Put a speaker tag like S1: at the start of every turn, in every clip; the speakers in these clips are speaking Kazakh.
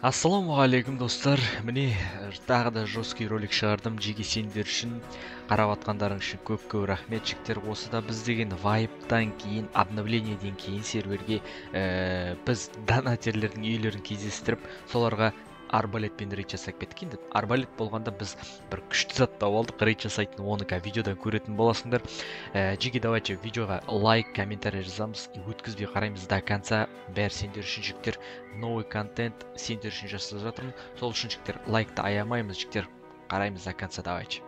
S1: Ассалаумағалейкум достар. Міне тағы да жесткий ролик шығардым. Жеке сендер үшін, қарап атқандарың үшін көп рахмет. Жіктер, осы да біз деген вайптан кейін, обновлениеден кейін серверге біз донатерлердің үйлерін кездестіріп, соларға арбалетпен рейд жасап кеттік. Енді арбалет болғанда біз бір күшті зат тауып алдық. Рейд жасайтын оны видеодан көретін боласыңдар. Жеке давайте видеоға лайк, комментарий жазамыз. Өткізбей қараймыз до конца. Бәрі сендер үшін жіктер. Новый контент сендер үшін жасап жатырмын. Сол үшін жіктер лайкты аямаймыз. Жіктер қараймыз до конца. Давайте.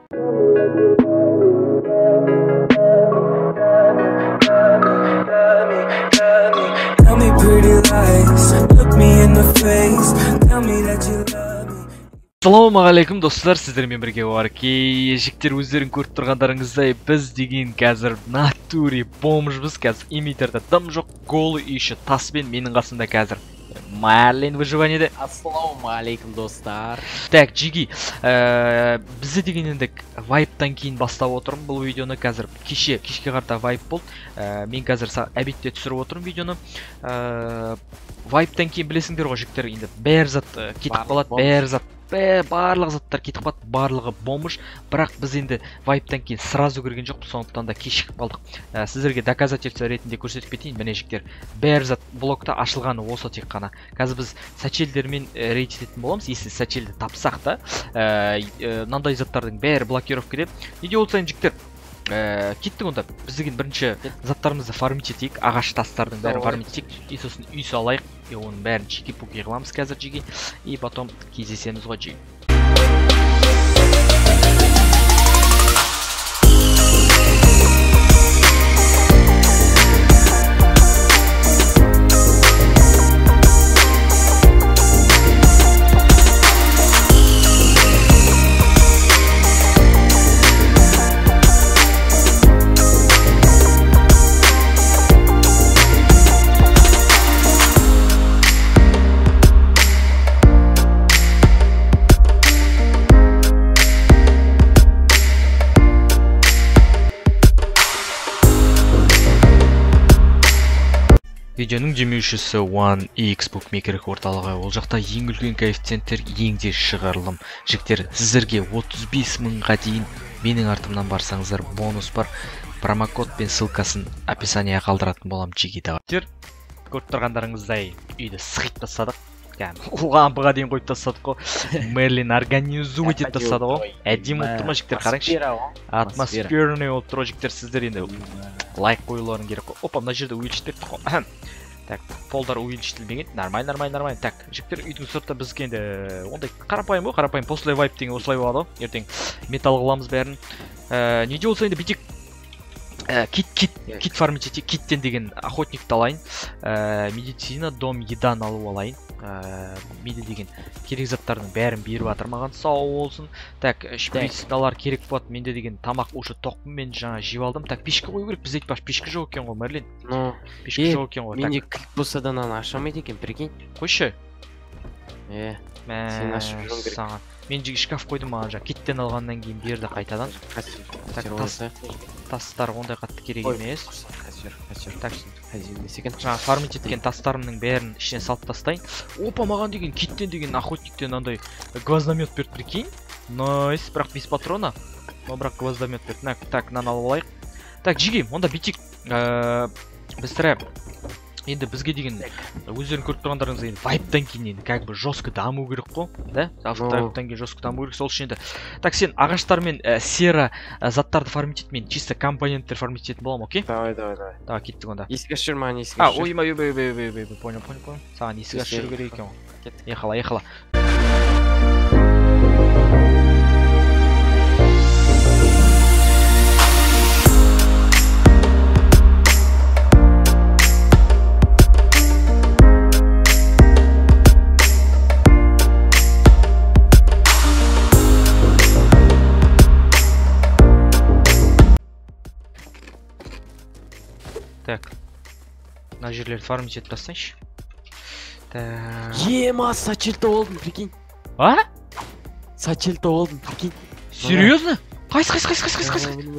S1: Ассалаумағалейкум достар, сіздермен бірге бар кей жіктер, өздерің көріп тұрғандарыңыздай біз деген қазір натуре бомжбыз. Қазір имитерді дым жоқ, голы үйші таспен. Менің қасымда қазір Марлен выживаниеде.
S2: Ассалаумағалейкум достар.
S1: Так, жеги, бізді деген енді вайптан кейін бастап отырмын бұл видеоны. Қазір кешке қарта вайп болды. Мен қазір әбетте түсіріп отырмын видеоны. Вайптан кейін білесіңдер ғой жіктер, енді бәр зат кетіп қалады, бәр зат, барлық заттар кетіп қалады, барлығы бомж. Бірақ біз енді вайптан кейін сразу кірген жоқпыз, сондықтан да кешігіп қалдық. Сіздерге доказательство ретінде көрсетіп кетейін. Міне жіктер, бәр зат блокта ашылғаны осы тек қана. Қазір біз сачелдермен рейд ететін боламыз. Если сачелді тапсақ та, мынандай заттардың бәрі блокировка деп. Неде ол сайын жіктер кеттік, онда біз деген бірінші заттарымызды фармить етейік, ағаш тастардың бәрін фармить етейік, и сосын үй салайық, оның бәрін чеки-пуки қыламыз қазір жеге, и потом кездесеміз ғой жеге. Видеоның демеушісі 1x букмекер орталығы. Ол жақта ең үлкен коэффициенттер, ең де шығарылым. Жіктер, сіздерге 35 мыңға дейін менің артымнан барсаңыздар бонус бар. Промокод пен ссылкасын описанияға қалдыратын болам жеге давай. Көріп тұрғандарыңыздай үйді сығып тастадық. Лампыға дейін қойып тастадық қой. Мерлин организует етіп тастады ғой. Әдем болып тұр ма жіктер, қараңызшы. Атмосферный болып тұр жіктер, сіздер енді лайк қоюларың керек қой. Опа, мына жерде увеличить берді қой. Так, полдар увеличителмеген. Нормально. Так, жіктер, үйдің сыртта бізге енді ондай қарапайым ғой, қарапайым. После вайп деген осылай болады ғой. Ертең металл қыламыз бәрін. Неде болса енді бетек кит фармить етейік. Киттен деген охотникті алайын. Медицина, дом, едан алу алайын. Меди деген керек заттардың бәрін беріп атыр маған, сау болсын. Так, шприцналар керек болады. Менде деген тамақ уже тоқпын, мен жаңа жеп алдым. Так, пешке қою керек. Бізде айтпаш пешке жоқ екен ғой, Мерлин. Пешке жоқ екен ғой.
S2: Менде клик болса да наны ашамайды екен, прикинь.
S1: Қойшы.
S2: Сен ашып жүрген керек.
S1: Мен жеге шкаф қойдым, маған жаңа киттен алғаннан кейін берді қайтадан. Тастар ондай қатты керек емес. Жаңа фармить еткен тастарымның бәрін ішіне салып тастайын. Опа, маған деген киттен деген охотниктен андай гвоздомет берді, прикинь. Найс, бірақ без патрона. Но бірақ гвоздомет берді. Так, нан алып алайық. Так, жеге, онда битик. Бістірі енді бізге деген өздерін көріп тұрғандарыңыз енді вайптан кейін енді как бы жестко даму керек қой, да? Вайптан кейін жестко даму керек, сол үшін енді. Так, сен ағаштар мен сера заттарды фармить ет, мен чисто компоненттер фармить ететін болам, окей?
S2: Давай.
S1: Давай, кеттік онда.
S2: Есік ашыр маған, есік ашыр.
S1: Ойма, понял. Саған есік ашыр керек екен ғой. Ехала. Так, мына жерлерді фармить етіп тастайыншы.
S2: Ема, сачелті олдың, прикинь.
S1: А?
S2: Сачелті олдың, прикинь.
S1: Серьезно? Қайс?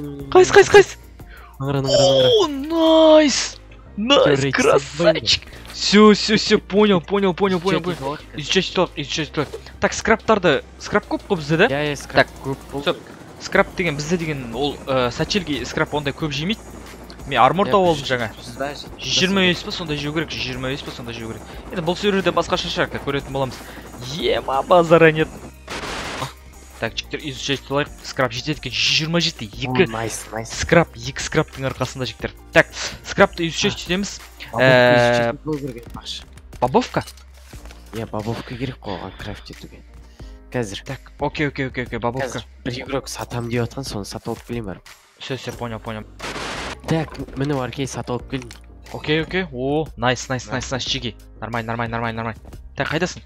S1: О, найс! Найс, красавчик! Все, понял. Изучать толық. Так, скраптарды, скрап көп қой бізде, да?
S2: Иә, скрап көп болды.
S1: Скрап деген бізде деген ол сачельге скрап ондай көп жемейді. Мен армор тауып алдым жаңа. 25 па сонда жеу керек, 25 па сонда жеу керек. Енді бұл серверде басқаша шығар, көретін боламыз. Ема базара нет. Так, жігіттер изучать толайық. Скрап жетеді екен 127. 2 скрап, 2 скраптың арқасында жігіттер. Так, скрапты изучать етеміз. Бабовка?
S2: Иә, бабовка керек қойған крафт етуге. Қазір.
S1: Так, окей, бабовка.
S2: Бір игрок сатам деп атқан, соны сатып алып келейін барып.
S1: Все, понял.
S2: Так, міне бар кей сатып алып келейін.
S1: Окей. О, найс, чиги. Нормально. Так, қайдасың?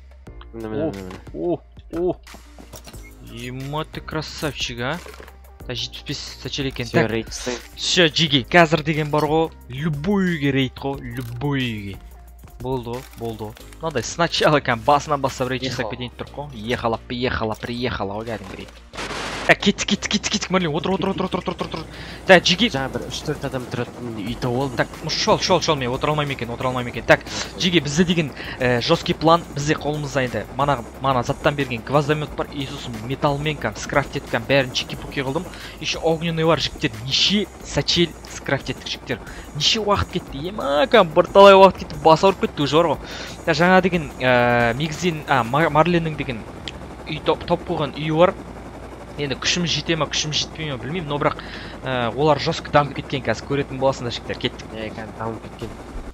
S1: О. Ема ты красавчик, а? Та 75 сачел екен. Так, все, жиги. Қазір деген бар ғой. Любой үйге рейд ғой, любой үйге. Болды. Мынандай сначала басынан бастап рейд жасап кетейін тұр ғой. Приехала, кәдімгі рейд. Кеттік, Марлен, отыр. Так, жиги.
S2: Жаңа бір 3-4 адам тұратын үй тауып алдым.
S1: Так, шол, мен отыр алмайм екен. Так, жиги, бізде деген жесткий план, бізде қолымызда енді мана заттан берген гвоздомет бар, Иисусым металлмен скрафт еткен бәрін чеки-пуки қылдым. Еще огненный бар, жігіттер, неше сачел скрафт еттік, жігіттер. Неше уақыт кетті, ема, бірталай уақыт кетті, бас ауырып кетті, уже бар ғой. Жаңа деген Мигзин, Марленнің деген топ қойған үйі бар. Енді күшіміз жете ма, күшіміз жетпей ма білмеймін, но бірақ олар жестко дамып кеткен, қазір көретін боласыңдар жігіттер, кеттік.
S2: Дамып кеткен.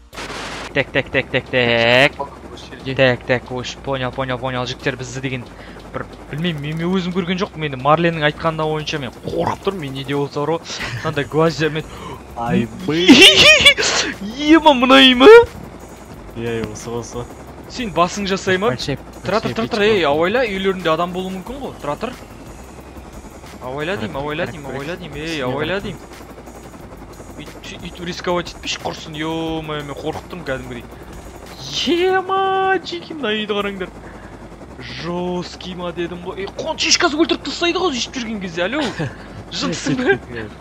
S1: Так, понял, жігіттер бізді деген бір білмеймін, мен өзім көрген жоқ, мені Марленнің айтқанына ойынша мен қорап тұрмын, мен не де болса бар ғой, мынандай гвоздиямен. Ема мұнай ма?
S2: Иә, осы.
S1: Сен басың жасай ма? Тұра, ей, ауайла, үйлерінде адам болуы мүмкін ғой, тұра. Ауайла дейм. Үйтіп рисковать етпеш, құрсын, ё-ма, мен қорқыттым кәдімгідей. Ема, жеке мына үйді қараңдар. Жесткий ма дедім ғой. Қоншишкасы өлтіріп тастайды ғой жеп жүрген кезде, алло. Жынсың ба?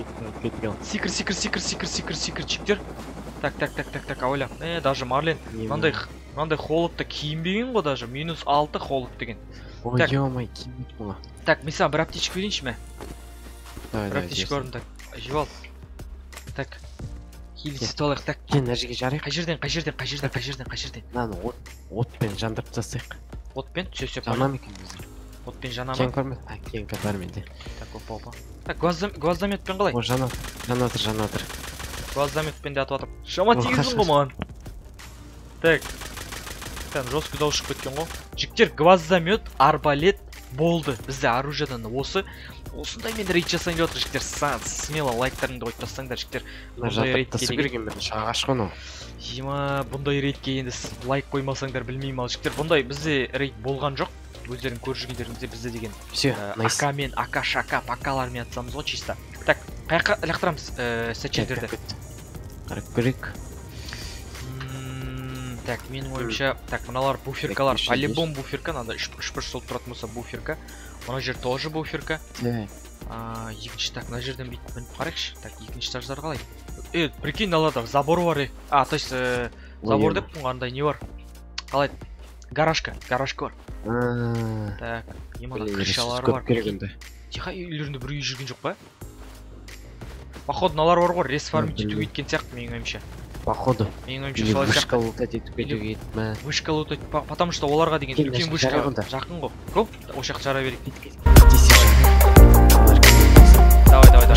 S1: Секір, жігіттер. Так, ауайла. Даже Марлен, мынандай холодта киінбеген ғой даже, -6 холод деген.
S2: Ой, ё-май, киінбейді бұға.
S1: Так, мен саған бір аптечка берейінші ме?
S2: Бір
S1: аптечка орын, так, жеп ал. Так, хилісі толайық, так.
S2: Кен, әр жерге жарайық.
S1: Қай жерден?
S2: Наны отпен жандырып тастайық.
S1: Отпен? Все,
S2: жанам екен біздер.
S1: Отпен жанама?
S2: Кен көрме? Кен бар менде.
S1: Так, опа. Так, гвоздометпен қалай?
S2: О, жанатыр.
S1: Гвоздометпен де атып атыр. Шама тегіздің ғой маған. Так. Там жестко дауыс шығып кеткен ғой. Жігіттер, гвоздомет, арбалет болды. Бізде оружиядан осындай мен рейд жасайын деп отыр, жігіттер. Смело лайктарыңды қойып тастаңдар, жігіттер. Бұндай рейдке енді лайк қоймасаңдар білмеймін ал, жігіттер. Бұндай бізде рейд болған жоқ. Өздерің көріп жүргендеріңізде бізде деген АК мен АК-шака пакалармен атсамыз ғой чисто. Так, қаяққа лақтырамыз сачелдерді?
S2: Қарап көрейік.
S1: Так, менің ойымша, так, мыналар буферкалар, по-любому буферка, надо 3 солып тұратын болса буферка. Мына жер тоже буферка. Екінші, так, мына жерден бүйтіп мініп қарайықшы. Так, екінші этаждар қалай? Прикинь, налада забор бар. То есть, забор деп қандай не бар? Қалай? Гаражка бар. Так, емана крышалары бар. Тиха үйлерінде бір үй жүрген жоқ па? Походу, налар бар ғой, ресфармить етуге кеткен сияқты, менің ойымша.
S2: Походу.
S1: Менің ойымша солай сияқты.
S2: Вышка лутать етіп кетуге кетті.
S1: Вышка лутать, потому что оларға деген үлкен вышка жақын ғой. Көп, ошақ жара берейік. Давай.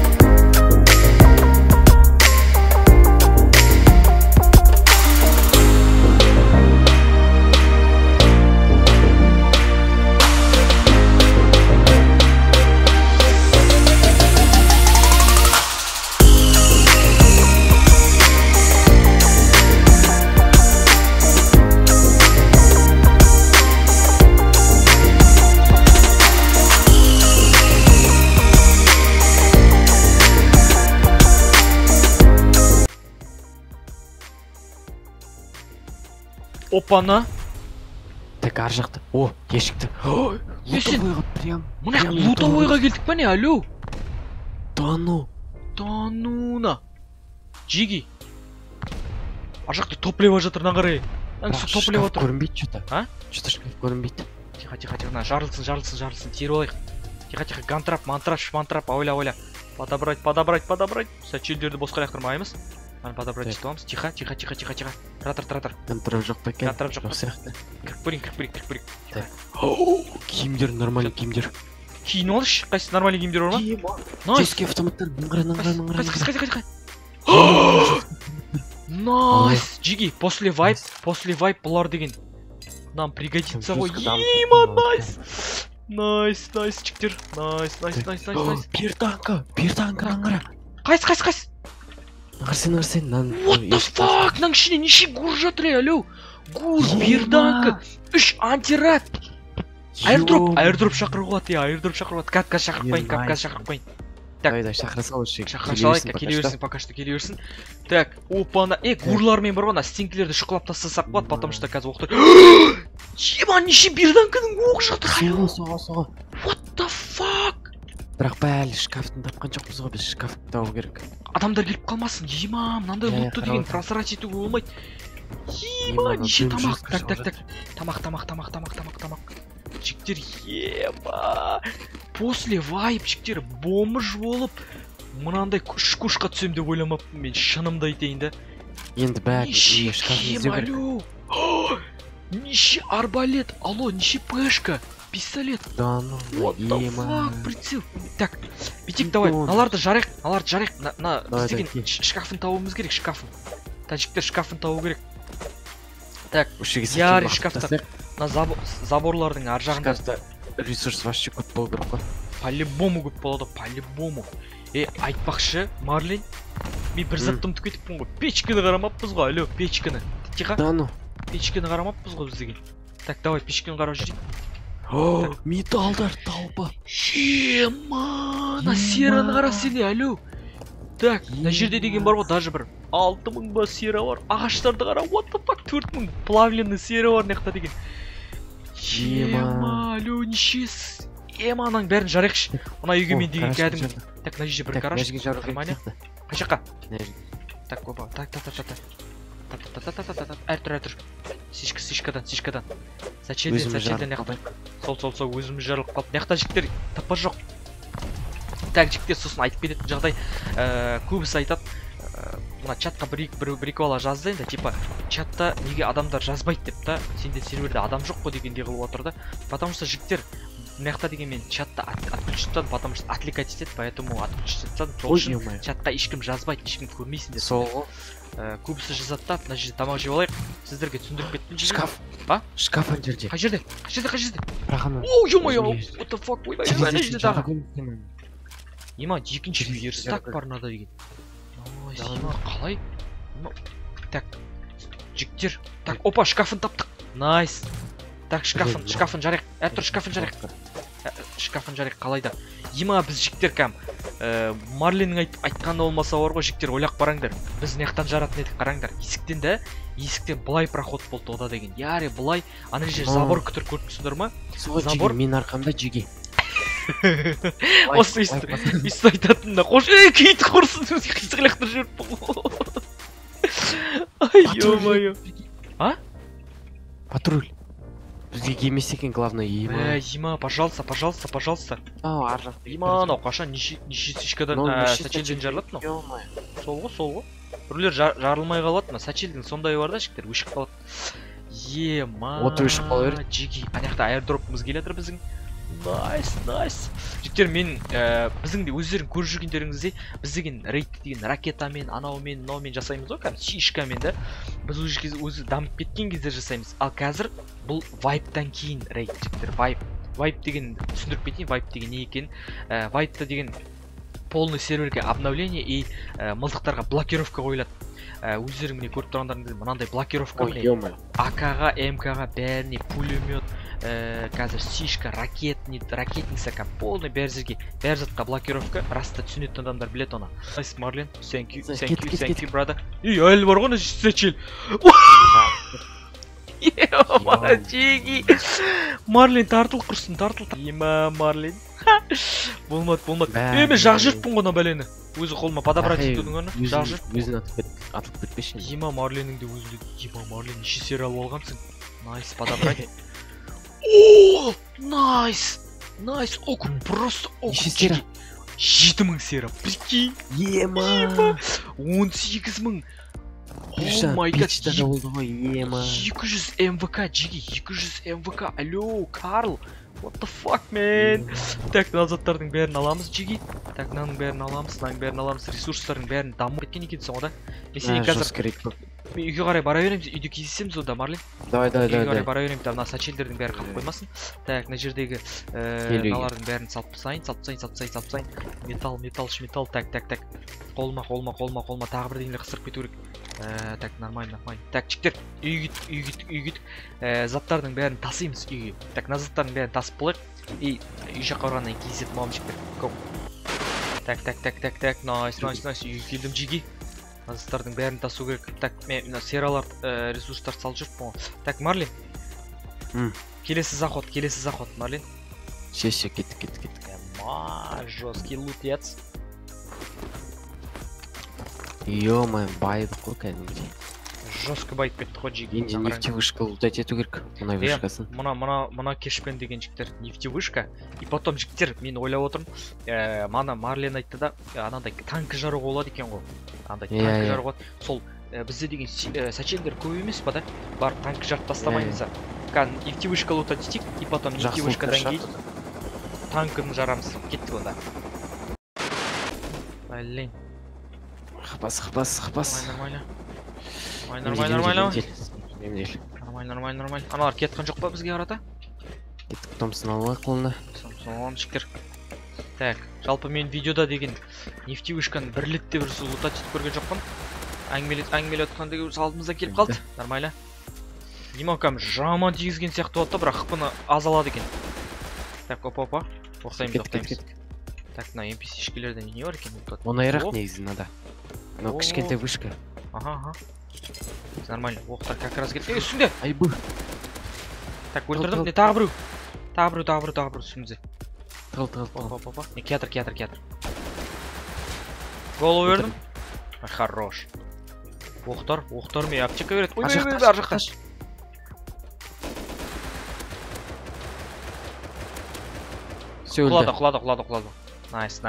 S1: Опана.
S2: Так, ар жақты. О, ешікті.
S1: Мұна лутовойға келдік па не, алло?
S2: Тануна.
S1: Жиги. ар жақта топливо жатыр, мына қарай. Аңсы топливо тұр.
S2: Көрінбейді что-то.
S1: А?
S2: Что-то шкаф көрінбейді.
S1: Тихо, на, жарылсын, теріп алайық. Тихо, гантрап, мантрап, ойла. Подобрать. Сәтшелдерді босқа лақтырмаймыз. Аны подобрать етіп аламыз. Тихо. Тұратыр.
S2: Гантрап жоқ па екен?
S1: Гантрап жоқ.
S2: сияқты.
S1: Кіріп көрейік.
S2: Киімдер, нормальный киімдер.
S1: Киініп алшы, қайсы нормальный киімдер бар ма? Найс.
S2: Жеске автоматтар, мыңғыра.
S1: Қайсы. Найс. Джиги, после вайп бұлар деген. Нам пригодится ғой. Найс, жіктер. Найс.
S2: Берданка, аңғыра.
S1: Қайсы.
S2: Аңғырсен.
S1: What the fuck? Нан ішіне неше гур жатыр, алло. Гур, берданка. 3 антират. Airdrop шақыруға. Капказ шақырып қойын.
S2: Давай, шақыра салшы.
S1: Келе берсін. Так, опана. Гурлармен бар ғана стинкілерді шұқылап тастасақ болады, потому что қазір оқтар. Ема, неше берданканың оқ жатыр.
S2: Соға.
S1: What the fuck?
S2: Бірақ бәлі шкафтың тапқан жоқпыз ғой, біз шкафты табу керек.
S1: Адамдар келіп қалмасын. Ема, мынандай лутты деген просрать етуге болмайды. Ема, неше тамақ. Так. Тамақ. Жіктер, ема. После вайп жіктер бомж болып, мынандай күшқа түсем деп ойламаппын мен, шынымды айтайын да.
S2: Енді бәлі шкафын іздеу керек.
S1: Неше арбалет, алло, неше пешка, пистолет.
S2: Да, ну,
S1: what the fuck, прицел. Так, битек давай, наларды жарайық, на біздеген шкафын табуымыз керек, шкафын. Тәжіктер шкафын табу керек. Так, яри шкафта. На заборлардың ар жағында.
S2: Шкафта ресурс вообще көп болу керек қой.
S1: По-любому көп болады, по-любому. Айтпақшы, Марлен, мен бір затты ұмытып кетіппін ғой. Печканы қарамаппыз ғой, алло, печканы. Тихо.
S2: Да ну.
S1: Печканы қарамаппыз ғой біздеген. Так, давай, печканы қарап жүрейік.
S2: Металдар талпа.
S1: Ема, на сераны қара сені, алло. Так, на жерде деген бар ғой, даже бір 6000 ба сера бар. Ағаштарды қара, what the fuck, 4000 плавленный сера бар неқта деген. Ема, алло, нешес. Ема, анаң бәрін жарайықшы. Мына үйге мен деген кәдім. Так, на жерде бір гараж. Внимание. Қай жаққа? Так, опа, так. Әртүр. Сишкадан. Сәтшелден неқта. Сол, өзіміз жарылып қалып. Неқта жіктер таппа жоқ. Так, жіктер сосын айтып кететін жағдай. Көбісі айтады. Мына чатқа бір-екі бала жазды енді, типа, чатта неге адамдар жазбайды деп та, сенде серверде адам жоқ қой дегенде қылып отыр да. Потому что жіктер мынаяқта деген мен чатта отключиться, потому что отвлекать етеді, поэтому отключиться. Сол үшін чатқа ешкім жазбайды, ешкім көрмейсің деп.
S2: Сол.
S1: Көбісі жазады да, мына жерде тамақ жеп алайық. Сіздерге түсіндіріп кеттім.
S2: Шкаф.
S1: Ба?
S2: Шкаф ана жерде.
S1: Қай жерде?
S2: Рахана.
S1: Оу, ё-моё, what the fuck, ойбай, ана жерде дағы. Ема, екінші верстак бар мынада деген. Ема, қалай? Так, жіктер. Так, опа, шкафын таптық. Найс. Так, шкафын жарайық. Әртүр шкафын жарайық. Қалайда. Ема, біз жіктер кәм. Марленің айтқаны болмаса бар ғой, жіктер ойлақ бараңдар. Біз неқтан жаратын едік қараңдар. Есіктен бұлай проход болды ода деген. Яре, бұлай, ана жер забор күтір көріпсіңдер ма?
S2: Забор мен арқамда жеге.
S1: Осы үсті айтатында қош, кейті қорсын қисықлақтыр жүріп бұл. Ай, ё-моё. А?
S2: Патруль. Бізге келмесе екен, главное, ема.
S1: Ема, пожалуйста.
S2: Ау, ар жақ.
S1: Ема, анау қашан неше сишкадан сәтшелден жарылады мынау. Сол ғой. Бірлер жарылмай қалады, сәтшелдің сондай бар да жіктер, өшіп қалады. Ема.
S2: Оты өшіп қала береді.
S1: Жеги, анаяқта аирдропымыз келетір біздің. Найс. Жіктер, мен біздің де өздерің көріп жүргендеріңіздей, біз деген рейд деген ракетамен, анаумен, мынаумен жасаймыз ғой, кәдімгі шишкамен да. Біз өзі дамып кеткен кезде жасаймыз. Ал қазір бұл вайптан кейін рейд жіктер, вайп деген түсіндіріп кетейін, вайп деген не екен. Вайпта деген полный серверге обновление и мылтықтарға блокировка қойылады. Өздерің міне көріп тұрғандарыңыз мынандай блокировка міне АК-ға, МК-ға бәріне пулемет, қазір сишка, ракетница, полный бәр затқа блокировка. Раста түсінетін адамдар білет оны. Найс, Марлен, thank you, brother. Әлі бар ғой, сәтшел. Ема, жеги. Марлен, тартыл құрсын. Ема, Марлен. Болмады. Мен жақ жүріппін ғона бәлені. өзі қолыма подобрать етудің орнына жақ жүр.
S2: Өзін атылып кетпеші.
S1: Ема Марленің де өзі Ема Марлен неше серия алып алғансың. Найс, подобрать. О, найс. Найс, окуп, просто окуп.
S2: Неше серия?
S1: 7000 серия. Прикинь.
S2: Ема.
S1: 18000. О май гад. 200 МВК, Джиги, 200 МВК. Алло, Карл. What the fuck, man? Так, назаттардың бәрін аламыз, Джиги. Так, мынаның бәрін аламыз, мынаның бәрін аламыз. Ресурстардың бәрін дамып кеткен екенсің ғой да. Мен сенен қазір үйге қарай бара береміз, үйде кездесеміз онда, Марлен.
S2: Давай.
S1: Үйге қарай бара береміз, мына сачелдердің бәрі қалып қоймасын. Так, мына жердегі мыналардың бәрін салып тастайын. Металл. Так. Қолыма тағы бірдеңелер қысырып кету керек. Так, нормально. Так, жігіттер, үйге заттардың бәрін тасимыз үйге. Так, мына заттардың бәрін тасып болайық. Үй жаққа барғаннан кейін кездесіп аламыз жігіттер. Коп. Так, найс. Үйге келдім, Джиги. Заттардың бәрін тасу керек. Так, мен сериалар ресурстар салып жүріп. Так, Марлен. Келесі заход, Марлен.
S2: Ше, кеттік.
S1: Жесткий лутец.
S2: Ё-моё, байыдық қой кәдімгідей.
S1: Жестко байып кетті ғой Джиги.
S2: Енді нефтевышка лутать ету керек. Мұнай вышкасын.
S1: Мына кешпен деген жігіттер нефтевышка. И потом жігіттер, мен ойлап отырмын. Мана Марлен айтты да, анандай танк жаруға болады екен ғой. Андай танк жаруға. Сол бізде деген сачелдер көп емес па да? Бар танк жарып тастамаймыз. Нефтевышка лутать етейік, и потом нефтевышкадан кейін танкын жарамыз. Кеттік онда. Блин.
S2: Хапас.
S1: Нормально. Аналар кеткен жоқ па бізге қарата?
S2: Кеттік, Томпсон алуға қолына.
S1: Томпсон жігіттер. Так, жалпы мен видеода деген нефтевышканы бірлетте бір лутать етіп көрген жоқпын. Әңгімеле отқандегі алдымызда келіп қалды. Нормально. Демокам жаман тигізген сияқты болады, бірақ қыпыны аз алады екен. Так, опа. Тоқтаймыз. Так, мына NPC-шкелерден не бар екен?
S2: Оңайырақ негізі надо. Но кішкентай вышка.
S1: Ага. Нормально. Оқтар как раз кетті. Үстінде.
S2: Айбы.
S1: Так, өлтірдім. Тағы біреу. Үстімізде.
S2: Тығыл.
S1: Опа. Кетір. Голову бердім. Хорош. Оқтар мен аптека береді. Ой, ар жақта.
S2: Все өлді.
S1: Құлады. Найс.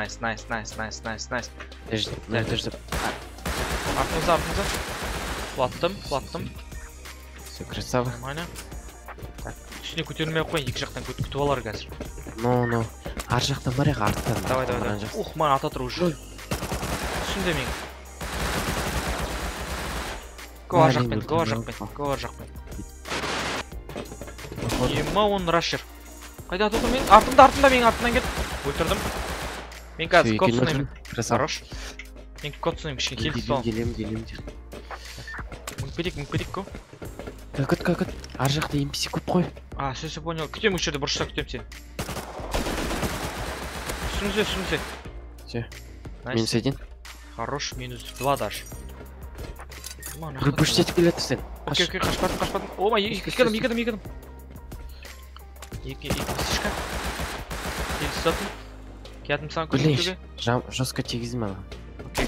S2: Держи.
S1: Артымызда. Құлаттым.
S2: Все, красава.
S1: Нормально. Так, үстіне көтерілмей қойын, екі жақтан күтіп алар қазір.
S2: No. Ар жақтан бар еға, арттан.
S1: Давай. Ух, мана ата тұру жүр. Үстінде мен. Го ар жақпен. Ема он рашер. Қайда атылды мен? Артында мен артынан кет. Өлтірдім. Мен қазір код сұнайым. Хорош. Мен код сұнайым, кішкен келді сол.
S2: Келем.
S1: Мүмкпедек ко?
S2: Как? Ар жақта NPC көп қой.
S1: Все понял. Күтем үш жерде бұрышта күтем сен. Үстімізде.
S2: Все. Минус 1.
S1: Хорош, минус 2 даже.
S2: Выпустить келеді сен.
S1: Окей, қашпадым. Ома, екі адам. Екі сішка. Келістатым. Кәдім саған көзімдіге.
S2: Жестко тегізім ала.
S1: Окей.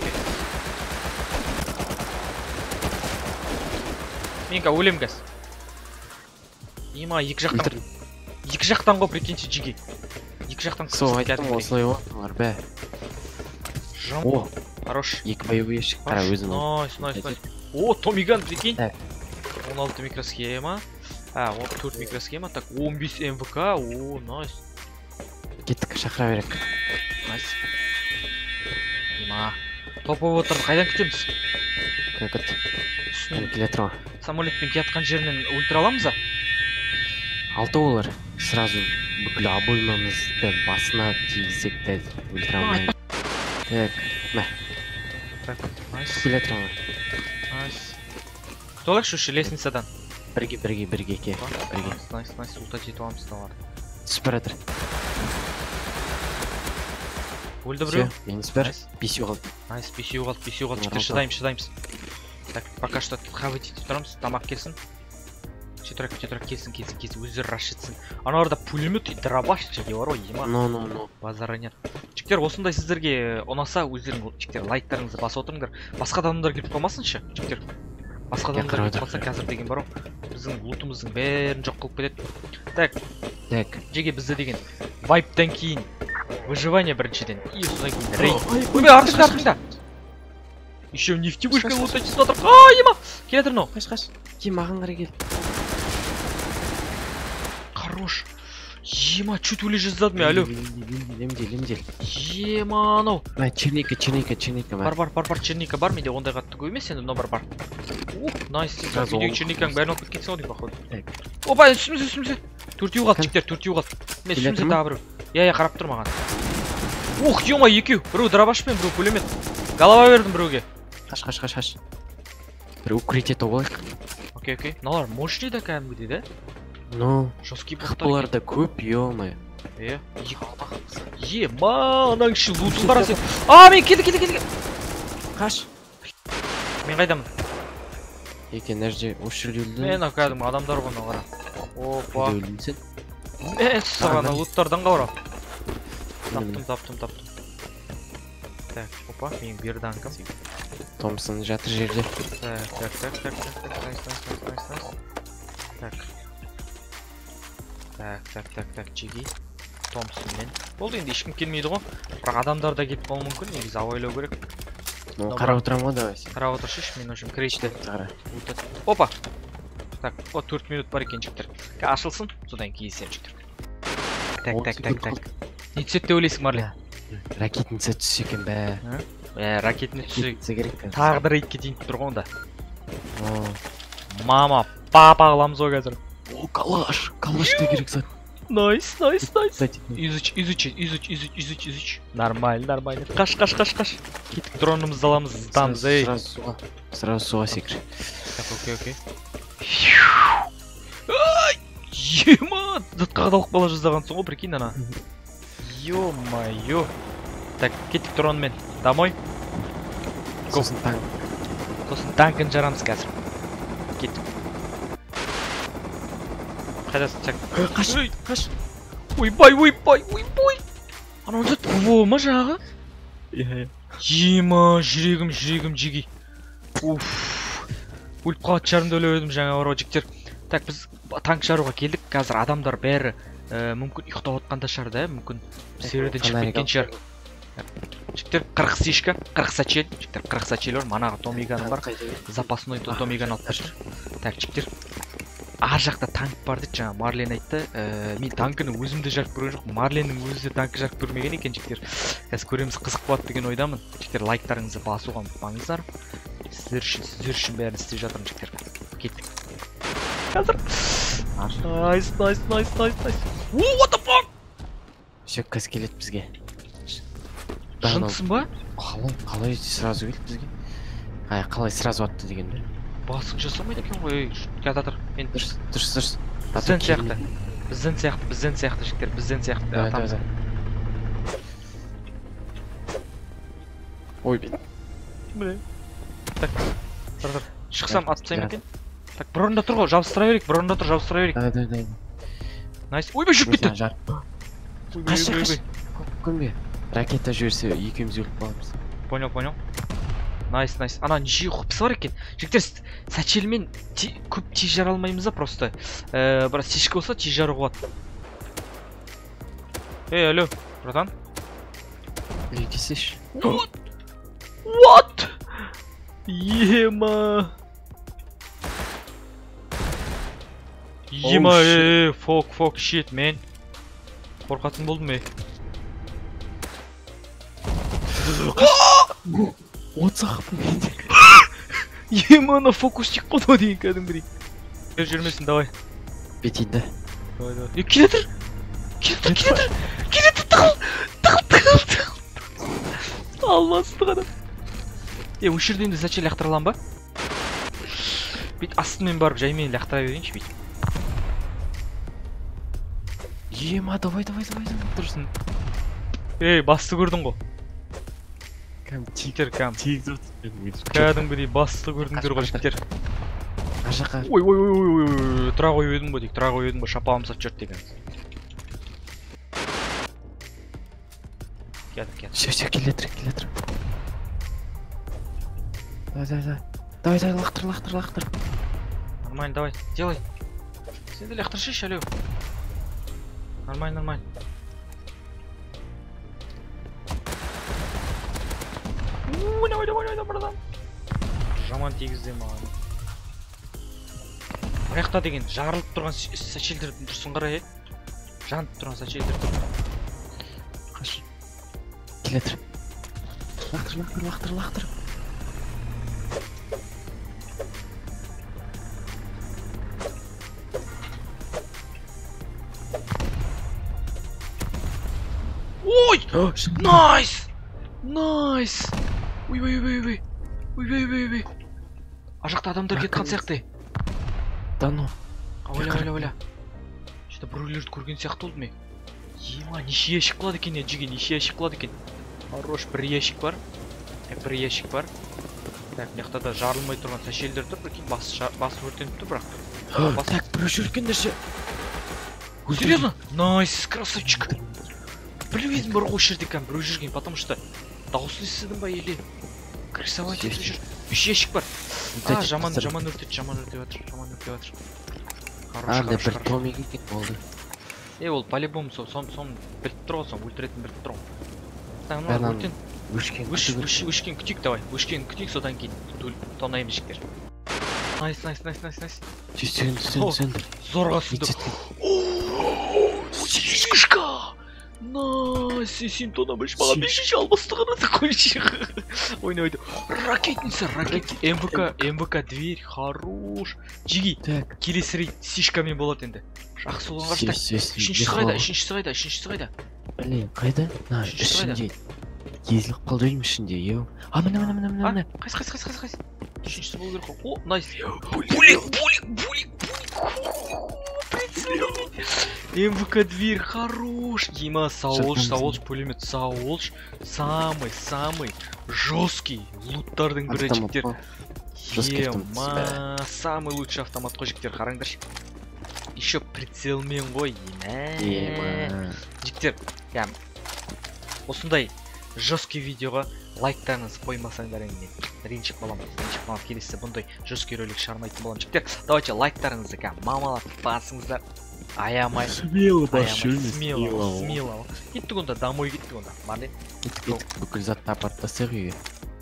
S1: Менға өлем кәз. Ема, екі жақтан ғой прикиньте Джиги. Екі жақтан
S2: Сол айтым осылай олар бә.
S1: О, хорош.
S2: Екі боевые шық. Қара өзін ол.
S1: Найс. О, Томиган, прикинь. 16 микросхема. 4 микросхема. Так, 15 МВК. О, найс.
S2: Кеттік, шақыра берек.
S1: Найс. Ема. Топовый отырды, қайдан күтеміз?
S2: Как это? Келе тұрма.
S1: Самолетпен кетқан жерінен өлтір аламыз, а?
S2: 6 олар. Сразу бүкіл обоймамызды басына тигізсек те өлтір алмай. Так, мә.
S1: Найс.
S2: Келе тұрма.
S1: Найс. Толықшы үші лестницадан.
S2: Бірге ке.
S1: Найс. Ұлта жету аламыз да бар.
S2: Супер атыр.
S1: Өлді біреу?
S2: Мені супер. Писю қалды.
S1: Найс, писю қалды. Жігіттер шыдаймыз. Так, пока что хавать етіп тұрамыз. Тамақ келсін. Четірек келсін өздері рашетсін. Аналарда пулемет и дробаш жеге бар ғой, ема.
S2: No.
S1: Базары нет. Жігіттер, осындай сіздерге ұнаса, өздерің жігіттер лайктарыңызды басып отырыңдар. Басқа адамдар келіп қалмасыншы, жігіттер. Басқа адамдар келіп қалса, қазір деген бар ғой. Біздің лутымыздың бәрін жоқ қылып кетеді. Так, жеге бізді деген вайптан кейін выживание біріншіден. И содан кейін рейд. Ой, артыңда. Еще нефтебушка лутать смотр. Ема! Келе тұр мынау.
S2: Қаш. Маған қарай кел.
S1: Хорош. Ема, чуть өле жаздадым, алло.
S2: Лемдел.
S1: Ема, анау.
S2: Черника бар.
S1: Бар, черника бар, менде ондай қатты көп емес енді, но бар. Найс, видео черникаң бәрін алып кеткен ғой, походу. Опа, үстімізде. Төртеу қалды, жігіттер, төртеу қалды. Мен үстімізде тағы біреу. Я қарап тұр маған. Ух, ема, екеу. Біреу дробашпен, біреу пулемет. Голова бердім біреуге.
S2: Қаш. Бір укрытие тоғылайық.
S1: Окей. Мыналар мощный да кәдімгідей, да?
S2: Ну,
S1: жесткий
S2: қақпалар да көп, ё-моё.
S1: Ема, анаң іші лутын қарасы. Мен келді.
S2: Қаш.
S1: Мен қайдамын?
S2: Екен, нәрже өшірілді.
S1: Мен кәдімгі адамдар ғана қара. Опа.
S2: Өлдің сен?
S1: Сағана луттардан қауыра. Таптым. Так, опа, мен бер данкам.
S2: Томпсон жатыр жерде.
S1: Так, жеги. Томпсонмен. Болды енді ешкім келмейді ғой. Бірақ адамдар да кетіп қалуы мүмкін, негізі авайлау керек.
S2: Қарап отырам ғой, давай.
S1: Қарап отыршыш, мен үшін крейшті.
S2: Қара.
S1: Опа! Так, 4 минут бар екен жігіттер. Ашылсын, содан кейсен жігіттер. Так. Не түсет деп ойлайсың, Марлен?
S2: Ракетница түссе екен бә.
S1: Ракетница түссе
S2: керек.
S1: Тағы да рейдке дейін тұр ғой онда. Мама, папа қыламыз ғой қазір.
S2: О, калаш да керек зат.
S1: Найс. Изуч. Нормально. Қаш. Кеттік дронымызды аламыз, сдамыз, ей.
S2: Сразу суға секір.
S1: Так, окей. Ема, затқа қадалып қала жаздаған соң ғой, прикинь, ана. Ё-майо. Так, кеттік дронмен. Домой.
S2: Сосын
S1: танкін жарамыз қазір. Кеттік. Қайдасың,
S2: қаш.
S1: Ойбай. Анау зат ПВО ма жағы? Ема, жүрегім жеги. Өліп қалады жарымды өліп жаңа бар жігіттер. Так, біз танк жаруға келдік. Қазір адамдар бәрі мүмкін ұйықтап отқанда шығар да, мүмкін серверден шығып кеткен шығар. Жігіттер 40 сишка, 40 сачел. Жігіттер 40 сачел бар, манағы томиганым бар. Запасной томиган алып қашыр. Так, жігіттер. Ар жақта танк бар дейді, жаңа Марлен айтты. Мен танкіні өзімді жарып көрген жоқ, Марленнің өзі танкі жарып көрмеген екен жігіттер. Қазір көреміз, қызық болады деген ойдамын. Жігіттер, лайктарыңызды басуға ұмытпаңыздар. Сіздер үшін бәрін істеп жатырмын жігіттер. Кеттік. Қазір. Найс. What the fuck?
S2: Все, қыз келеді бізге.
S1: Жынтысың ба?
S2: Қалай сразу келді бізге? Қалай сразу атты деген бе?
S1: Басық жасамайды екен ғой, қазір мен
S2: дұрыс.
S1: Бізден сияқты жігіттер, бізден сияқты атамыз.
S2: Ой, бет.
S1: Біле. Так, шықсам атсайым екен. Так, бір орында тұр ғой, жабыстыра берейік.
S2: Да.
S1: Найс. Ойбай, жүріп кетті.
S2: Қаш. Көнбе. Ракета жіберсе екеуміз өліп қаламыз.
S1: Понял. Найс. Ана неше құпысы бар екен. Жігіттер, сәчелмен көп тез жара алмаймыз да просто. Бірақ сешкі болса тез жару болады. Алло, братан.
S2: Кесеш.
S1: What? Ема, fuck shit, man. Қорқатын болдым,
S2: Отсақ менде.
S1: Ема, ана фокусчик қоды деген кәдімгідей. Жүрмесін, давай.
S2: Бетейді.
S1: Давай. Келетір. Тығыл. Алмасты ғана. Өшірден де сәтше лақтыра алам ба? Бейт астымен барып жаймен лақтыра берейінші бейт.
S2: Ема, давай.
S1: Тұрсын. Басты көрдің ғой. Кәдімгідей басты көрдіңдер ғой жігіттер.
S2: жаққа.
S1: Ой, тұра қойып едім ба дейік, тұра қойып едім ба, шапағым сап жүрт деген. Кет.
S2: Все, келе тұр. Давай, лақтыр.
S1: Нормально, давай, делай. Сен де лақтыршы, алё. Нормально. Давай, братан. Жаман тегізде маған. Аяқта деген жарылып тұрған сачелдердің тұрсын қара, жанып тұрған сачелдердің.
S2: Қаш. Келе тұр. Лақтыр.
S1: Ой! Найс! Ой. А жақта адамдар кетқан сияқты.
S2: Да ну.
S1: Ойла. Что-то біреулерді көрген сияқты болды ме? Ема, неше ящик болады екен, жеген, неше ящик болады екен. Хорош, бір ящик бар. Так, мына да жарылмай тұрған сәшелдер тұр, прикинь, басы өртеніп тұр, бірақ.
S2: Так, біреу жүргендерше.
S1: Серьезно? Найс, красавчик. Білмедім бір ғой жерде кәм біреу жүрген, потому что дауысын естідің ба, еле? Красавать етіп жүр. 3 ящик бар. Жаман өртеп жатыр.
S2: Анда бір томик екен болды.
S1: Ол по-любому сон біліп тұр ғой, сон өлтіретін біліп тұр ғой. Өртен. Өшкен күтейік, давай. Өшкен күтейік, содан кейін тонаймыз жіктер. Найс.
S2: Сен.
S1: Зорға сүндік. Сешкішка! Найс, сен тонамыш, маған 5 албастығырады қойшы. Ойнайды. Ракетница. МВК дверь, хорош. Жиги, келесірей сишкамен болады енді. Жақсы болған қаштай. Үшіншісі қайда?
S2: Блин, қайда? Ішінде. Езіліп қалды ойым ішінде, еу. Міне.
S1: Қайсы. Үшіншісі болу керек қой. О, найс. Булик. МВК дверь, хорош. Ема, Саолш, пулемет, Саолш. Самый жесткий луттардың бірі жіктер. Ема, самый лучший автомат қой жіктер, қараңдаршы. Еще прицелмен ғой, ема. Жіктер, осындай жесткий видеоға лайктарыңыз қоймасаңдар енді ренжіп қаламын. Келесі бұндай жесткий ролик шығармайтын боламын. Жіктер, давайте лайктарыңызды мамалап басыңыздар. Аямай.
S2: Смело.
S1: Кеттік онда, домой кеттік онда.
S2: Бүкіл затты апарттасақ үйге.